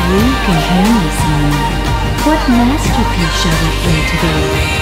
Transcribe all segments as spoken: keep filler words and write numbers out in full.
You can hear me, son. What masterpiece shall we play today?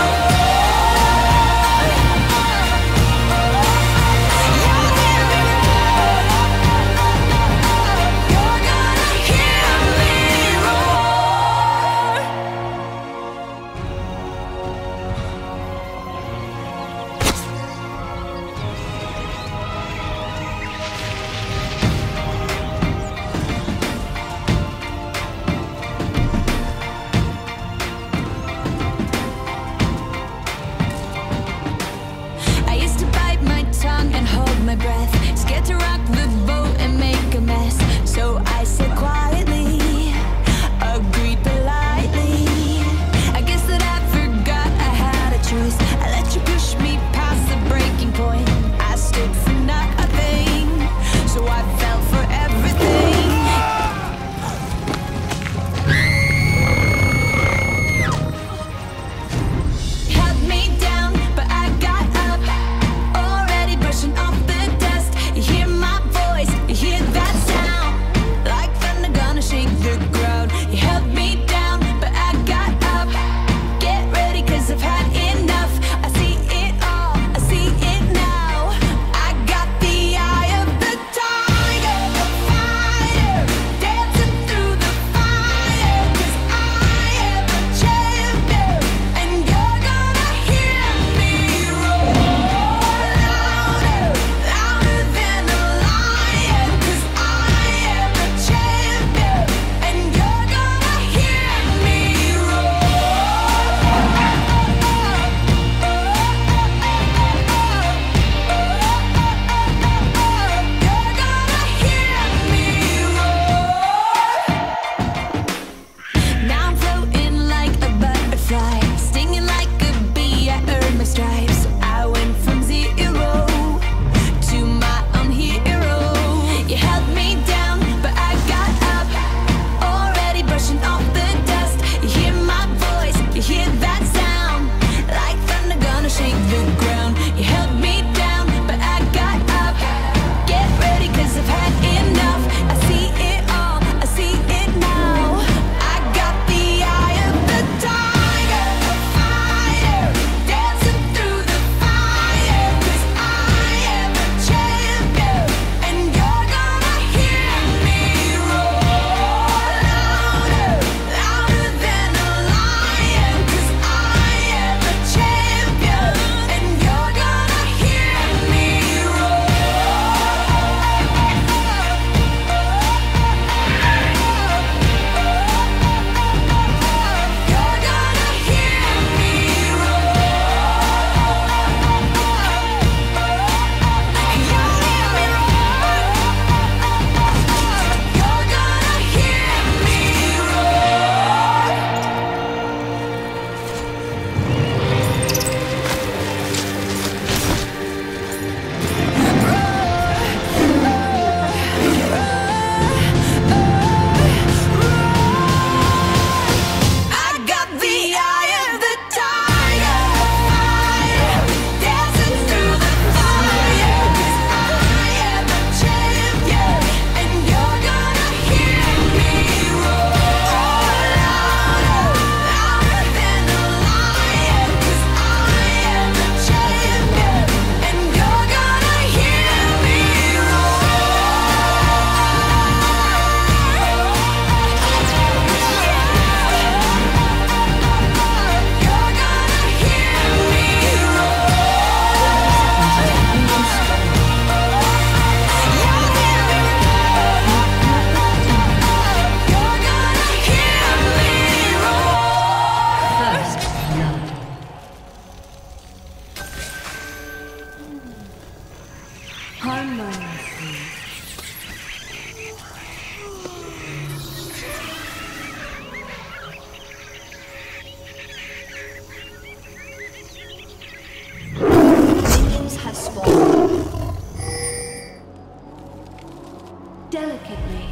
Delicately.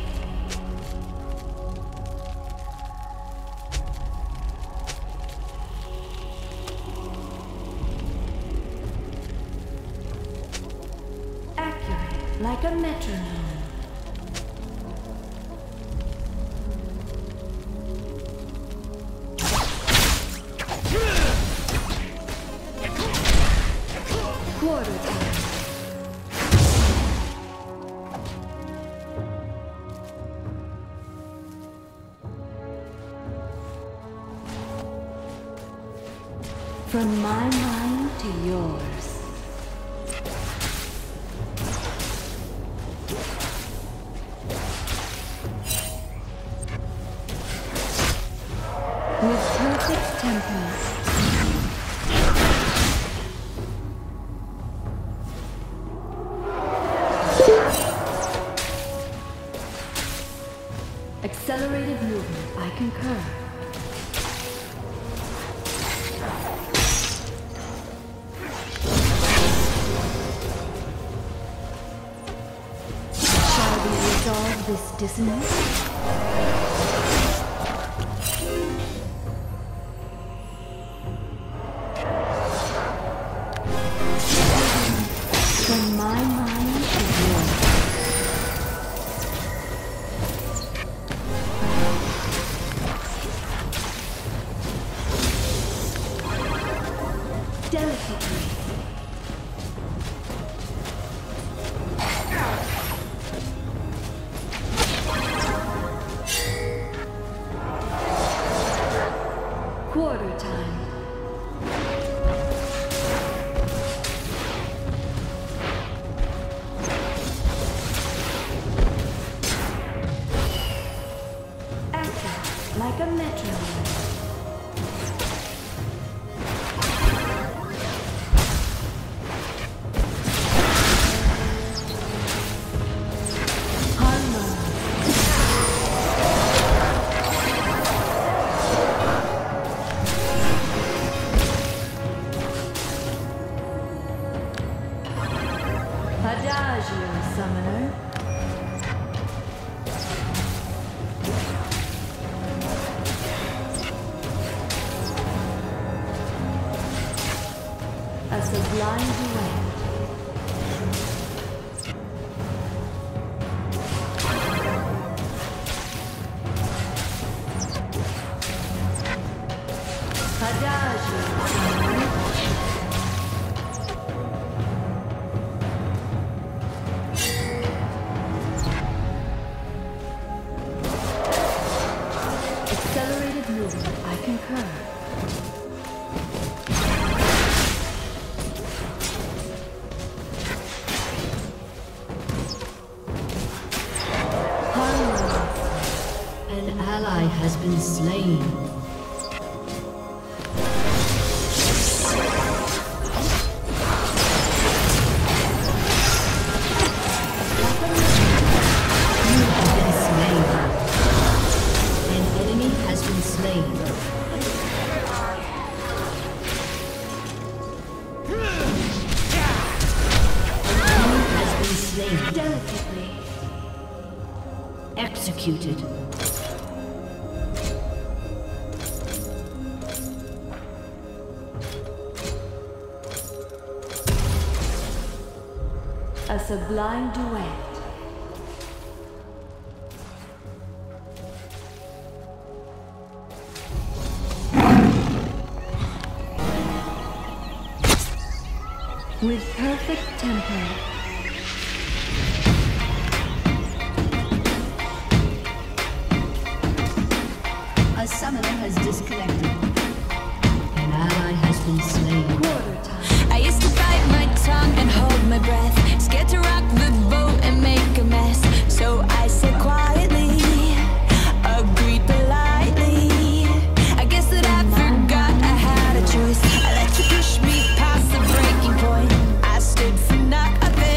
Accurate, like a metronome. From my mind to yours. With perfect temper. Accelerated movement, I concur. Shall we resolve this dissonance? From my mind to yours. Delicately. Quarter time. Active like a metronome. Adagio, summoner. A sublime duet. Adagio, summoner. Accelerated movement, I concur. An ally has been slain. Delicately. Executed. A sublime duet. With perfect tempo. A summoner has disconnected. An ally has been slain. Quarter time. I used to bite my tongue and hold my breath, scared to rock the boat and make a mess. So I said quietly, agreed politely. I guess that I forgot I had a choice. I let you push me past the breaking point. I stood for nothing.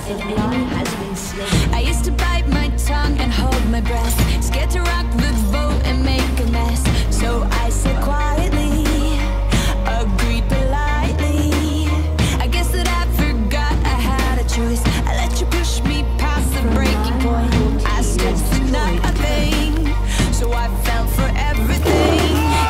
An enemy has been slain. I used to bite my tongue and hold my breath, scared to rock the boat and make a mess. So I said quietly, agreed politely. I guess that I forgot I had a choice. I let you push me past the breaking point. I stood for nothing, so I fell for everything.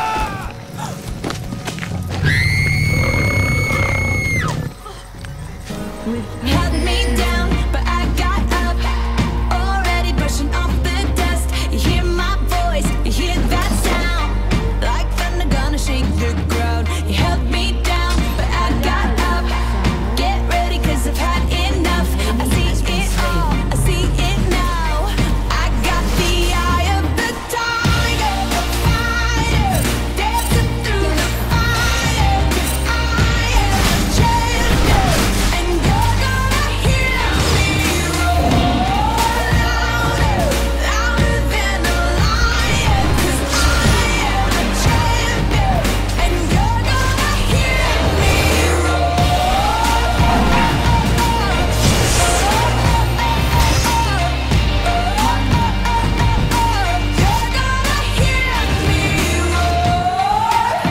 Held me down, but I got up, already brushing off the dust. You hear my voice, you hear that sound, like thunder gonna shake the ground. You held me down, but I got up. Get ready, cause I've had enough. I see it all, I see it now. I got the eye of the tiger, the fighter, dancing through the fire. Cause I am a champion, and you're gonna hear me roar louder, louder than a lion. Cause I am a champion, and you're gonna hear me roar. You're gonna hear me roar.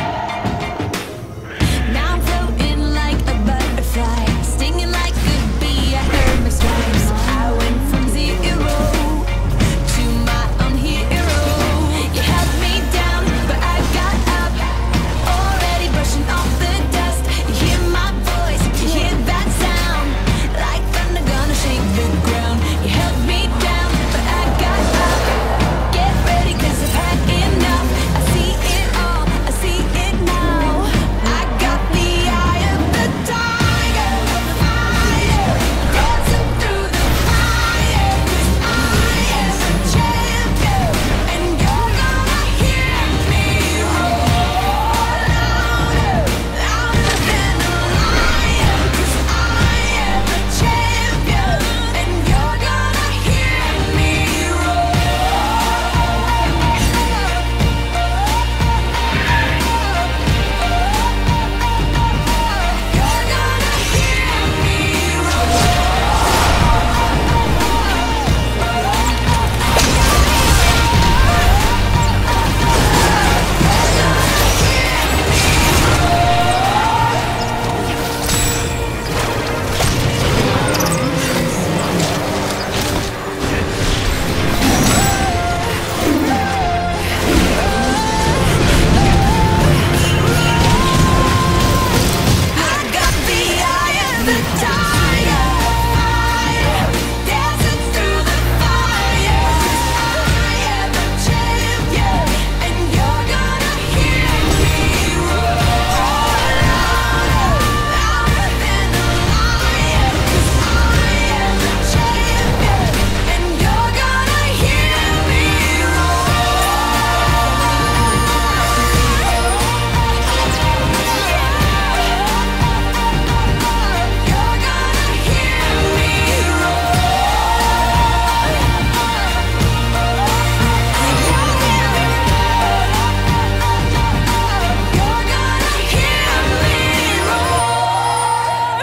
Now I'm floating like a butterfly, stinging like a bee. I heard my stripes. I went from zero to my own hero. You held me down, but I got up, already brushing off the dust. You hear my voice, you hear that sound, like thunder gonna shake the ground. You held me down, but I got up. Get ready, cause I've had enough. I see it all, I see it now. I got the eye of the tiger, the fighter, dancing through the fire. Cause I am a champion, and you're gonna hear me roar louder, louder than a lion. Cause I am a champion, and you're gonna hear me roar. You're gonna hear me roar. I got the eye of the tiger, fighter, dancing through the fire. Cause I am a champion, and you're gonna hear me roar louder, louder than a lion. Cause I am a champion, and you're gonna hear me You're gonna hear me You're gonna hear me roar.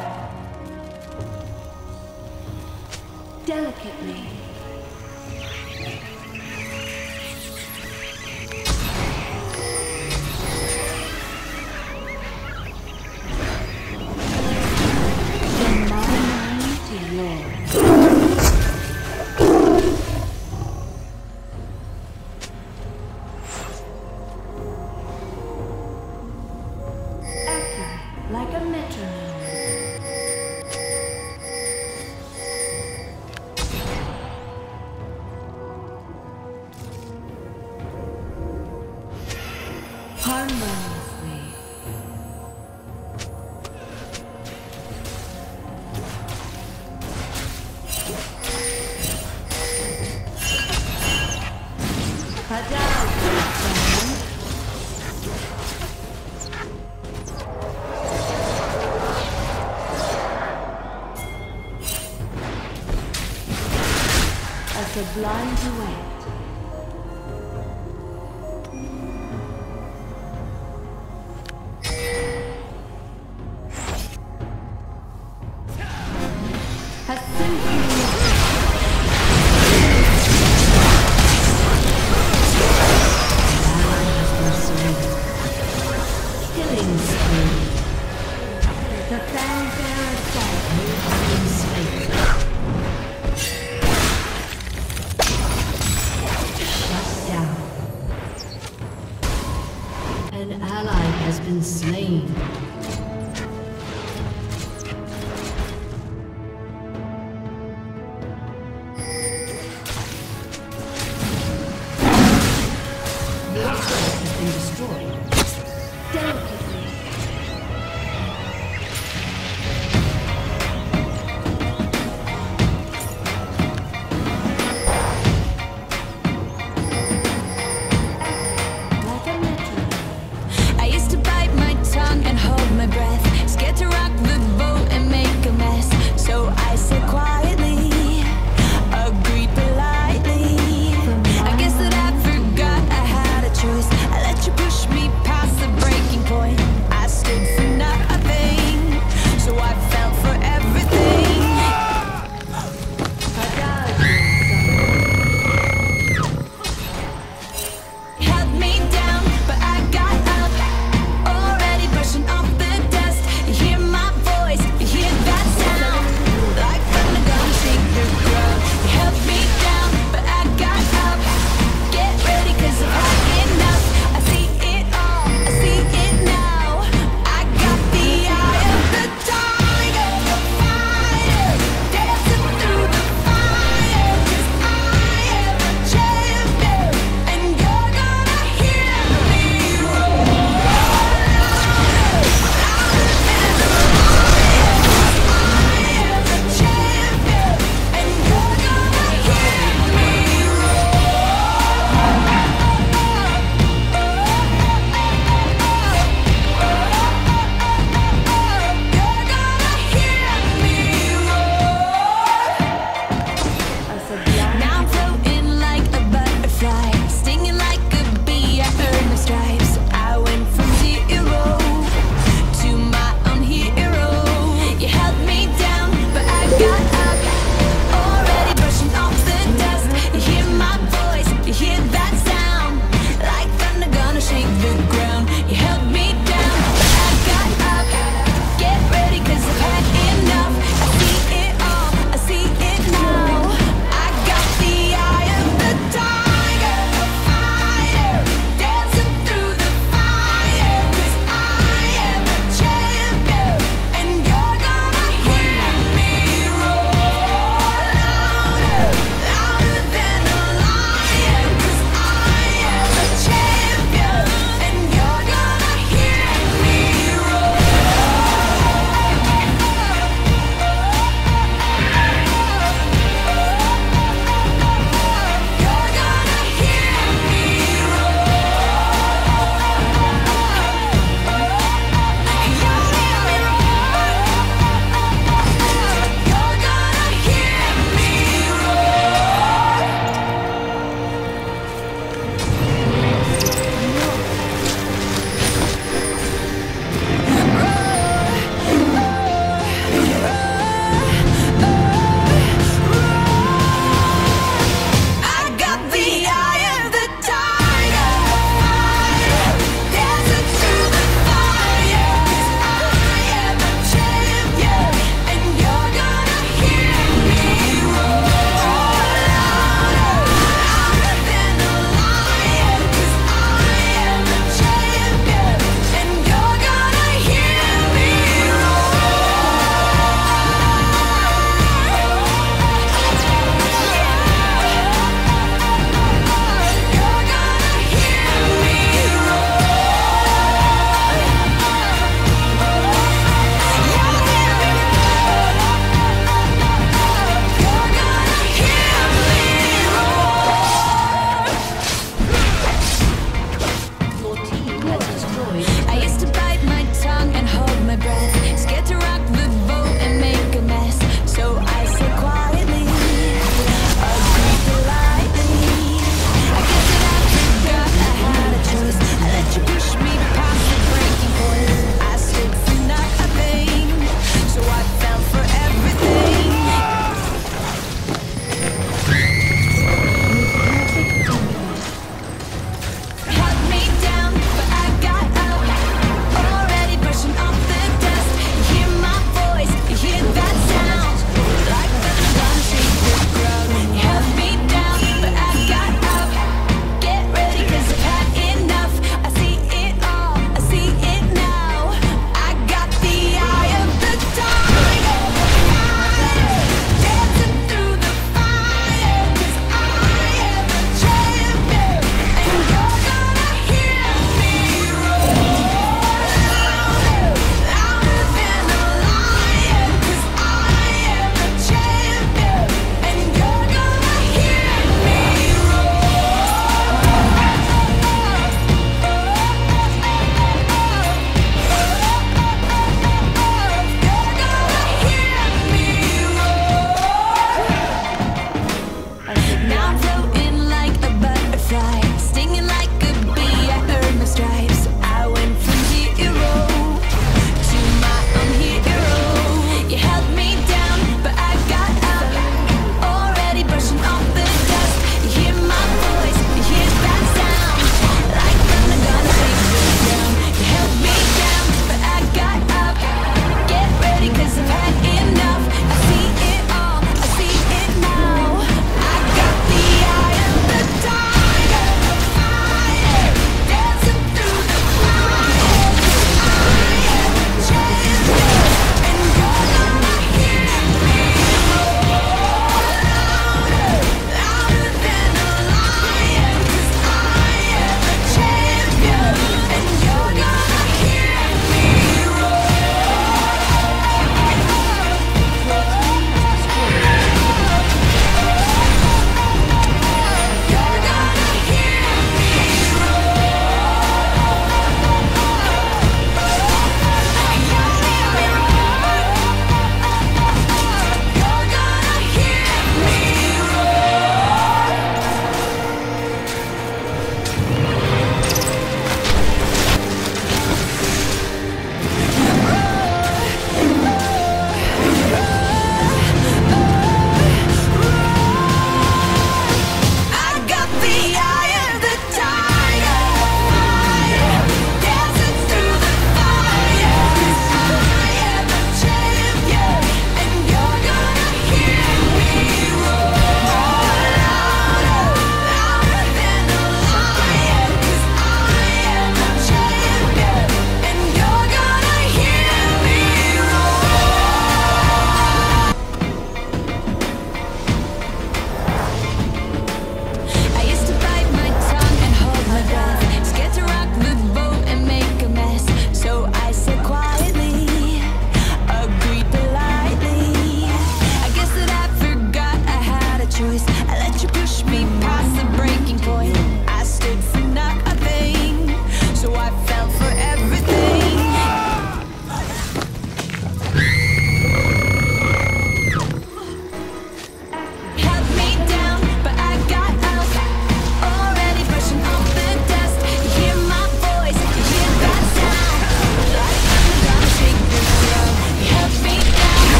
Delicately. From my mind to yours. Accurate, like a metronome. Harmoniously. Hadouken, someone. A sublime duet. has